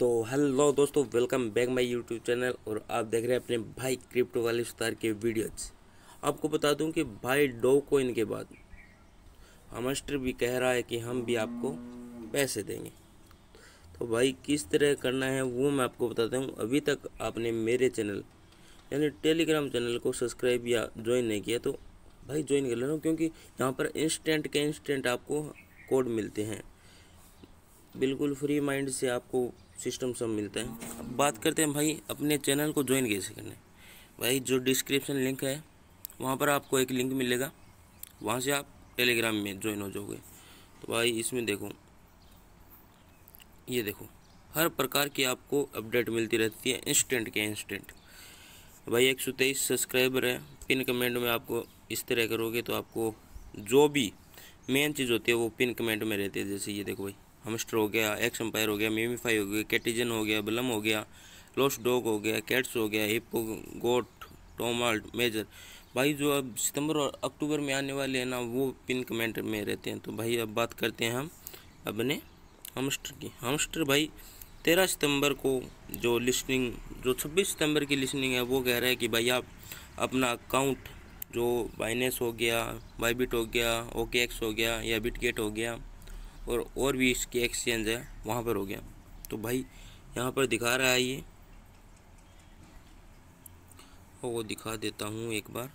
तो हेलो दोस्तों, welcome back my YouTube channel. और आप देख रहे हैं अपने भाई क्रिप्टो वाले स्टार के वीडियोज। आपको बता दूं कि भाई डो कॉइन के बाद हमस्टर भी कह रहा है कि हम भी आपको पैसे देंगे। तो भाई किस तरह करना है वो मैं आपको बताता हूँ। अभी तक आपने मेरे चैनल यानी टेलीग्राम चैनल को सब्सक्राइब या ज्वाइन नहीं किया तो भाई ज्वाइन कर लेना, क्योंकि यहाँ पर इंस्टेंट के इंस्टेंट आपको कोड मिलते हैं, बिल्कुल फ्री माइंड से आपको सिस्टम सब मिलता है। अब बात करते हैं भाई अपने चैनल को ज्वाइन कैसे करना है। भाई जो डिस्क्रिप्शन लिंक है वहाँ पर आपको एक लिंक मिलेगा, वहाँ से आप टेलीग्राम में ज्वाइन हो जाओगे। तो भाई इसमें देखो, ये देखो हर प्रकार की आपको अपडेट मिलती रहती है इंस्टेंट के इंस्टेंट। भाई 123 सब्सक्राइबर है। पिन कमेंट में आपको इस तरह करोगे तो आपको जो भी मेन चीज़ होती है वो पिन कमेंट में रहती है। जैसे ये देखो भाई, हमस्टर हो गया, एक्स एम्पायर हो गया, मेमीफाई हो गया, कैटिजन हो गया, बलम हो गया, लॉस्ट डॉग हो गया, कैट्स हो गया, हिप्पो, गोट, टोमाल्ट, मेजर। भाई जो अब सितंबर और अक्टूबर में आने वाले हैं ना, वो पिन कमेंट में रहते हैं। तो भाई अब बात करते हैं हम अपने हमस्टर की। हमस्टर भाई 13 सितंबर को जो लिस्टिंग, जो 26 सितंबर की लिस्टिंग है, वो कह रहा है कि भाई आप अपना अकाउंट जो बाइनेंस हो गया, बाइबिट हो गया, ओकेएक्स हो गया या बिटगेट हो गया और भी इसके एक्सचेंज है वहाँ पर हो गया। तो भाई यहाँ पर दिखा रहा है ये, वो दिखा देता हूँ एक बार।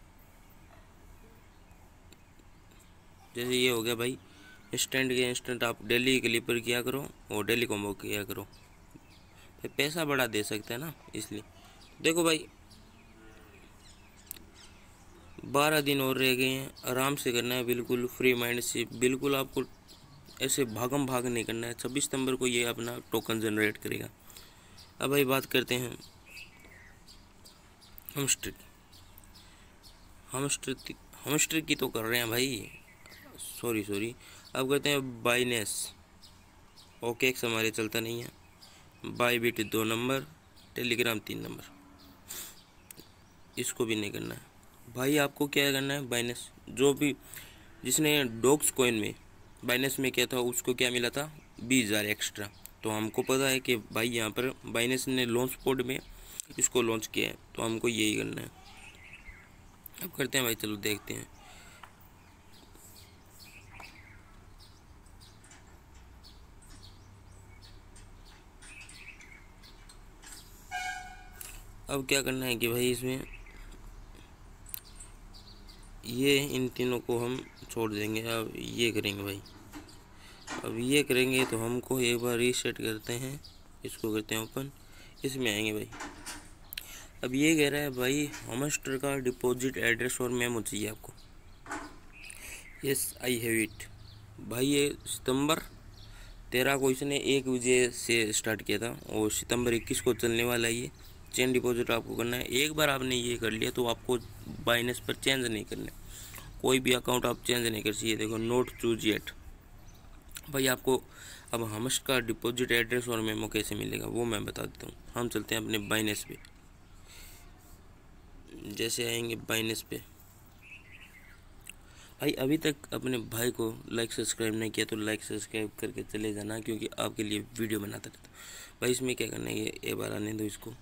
जैसे ये हो गया भाई, इंस्टेंट के इंस्टेंट आप डेली क्लिपर किया करो और डेली कॉम्बो किया करो, फिर पैसा बड़ा दे सकते हैं ना। इसलिए देखो भाई 12 दिन और रह गए हैं, आराम से करना है, बिल्कुल फ्री माइंड से। बिल्कुल आपको ऐसे भागम भाग नहीं करना है। 26 सितंबर को ये अपना टोकन जनरेट करेगा। अब भाई बात करते हैं हमस्टर की। हमस्टर की तो कर रहे हैं भाई, सॉरी। अब करते हैं बाइनेस। ओकेएक्स हमारे चलता नहीं है, बाईबिट 2 नंबर, टेलीग्राम 3 नंबर, इसको भी नहीं करना है। भाई आपको क्या करना है, बाइनेस जो भी जिसने डॉग्स कॉइन में बाइनेस में किया था उसको क्या मिला था, 20,000 एक्स्ट्रा। तो हमको पता है कि भाई यहाँ पर बाइनेस ने लॉन्च पोड में इसको लॉन्च किया है, तो हमको यही करना है। अब करते हैं भाई, चलो देखते हैं। अब क्या करना है कि भाई इसमें ये इन तीनों को हम छोड़ देंगे। अब ये करेंगे भाई, अब ये करेंगे तो हमको एक बार रीसेट करते हैं, इसको करते हैं ओपन, इसमें आएंगे भाई। अब ये कह रहा है भाई हमस्टर का डिपॉजिट एड्रेस और मेमो चाहिए आपको। Yes I have it. भाई ये सितंबर 13 को इसने 1 बजे से स्टार्ट किया था और सितंबर 21 को चलने वाला है ये। चेन डिपॉजिट आपको करना है। एक बार आपने ये कर लिया तो आपको बाइनेंस पर चेंज नहीं करना, कोई भी अकाउंट आप चेंज नहीं कर सकते। देखो नोट चूज येट। भाई आपको अब हमस्टर का डिपॉजिट एड्रेस और मेमो कैसे मिलेगा वो मैं बता देता हूँ। हम चलते हैं अपने बाइनेंस पे। जैसे आएंगे बाइनेंस पे, भाई अभी तक अपने भाई को लाइक सब्सक्राइब नहीं किया तो लाइक सब्सक्राइब करके चले जाना, क्योंकि आपके लिए वीडियो बनाता रहता हूँ। भाई इसमें क्या करना है, ये बार आने दो इसको।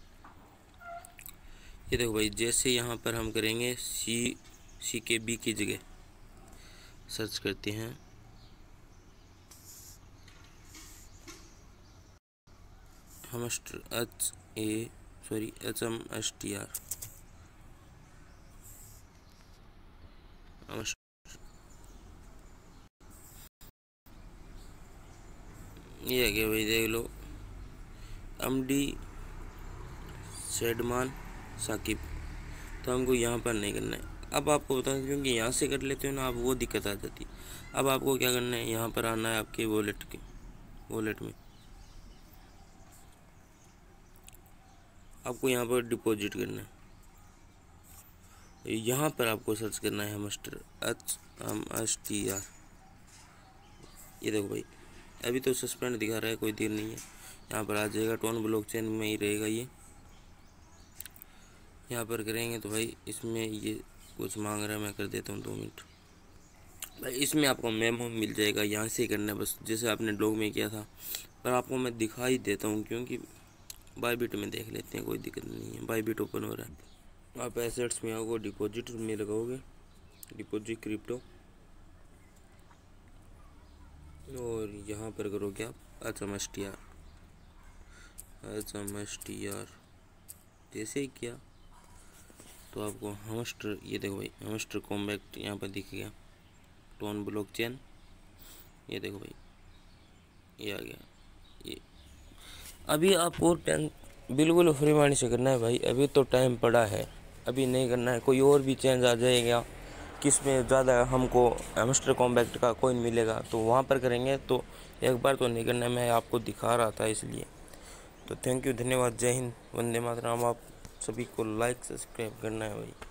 ये देखो भाई, जैसे यहाँ पर हम करेंगे CKB की जगह सर्च करते हैं हमस्टर, HMSTR ये है क्या भाई, देख लो MD सैडमान साकिब। तो हमको यहाँ पर नहीं करना है। अब आपको बता दें, क्योंकि यहाँ से कर लेते हो ना आप, वो दिक्कत आ जाती है। अब आपको क्या करना है, यहाँ पर आना है आपके वॉलेट में। आपको यहाँ पर डिपॉजिट करना है। यहाँ पर आपको सर्च करना है हमस्टर, HMSTR। ये देखो भाई, अभी तो सस्पेंड दिखा रहा है, कोई देर नहीं है, यहाँ पर आ जाएगा। टोन ब्लॉकचेन में ही रहेगा ये। यहाँ पर करेंगे तो भाई इसमें ये कुछ मांग रहा है, मैं कर देता हूँ 2 मिनट। भाई इसमें आपको मेमो मिल जाएगा, यहाँ से करना है बस, जैसे आपने डॉग में किया था पर आपको मैं दिखा ही देता हूँ, क्योंकि बायबिट में देख लेते हैं, कोई दिक्कत नहीं है। बायबिट ओपन हो रहा है, आप एसेट्स में आओगे, डिपॉजिट में लगाओगे, डिपॉजिट क्रिप्टो, और यहाँ पर करोगे आप HMSTR। जैसे ही किया तो आपको हमस्टर, ये देखो भाई हमस्टर कॉम्पैक्ट यहाँ पर दिख गया, टोन ब्लॉकचेन, ये देखो भाई ये आ गया। ये अभी आपको बिल्कुल फ्री माइंड से करना है भाई, अभी तो टाइम पड़ा है, अभी नहीं करना है। कोई और भी चेंज आ जाएगा किसमें ज़्यादा हमको हैमस्टर कॉम्पैक्ट का कॉइन मिलेगा तो वहाँ पर करेंगे, तो एक बार तो नहीं करना है, मैं आपको दिखा रहा था इसलिए। तो थैंक यू, धन्यवाद, जय हिंद, वंदे मातरम। आप सभी को लाइक सब्सक्राइब करना है भाई।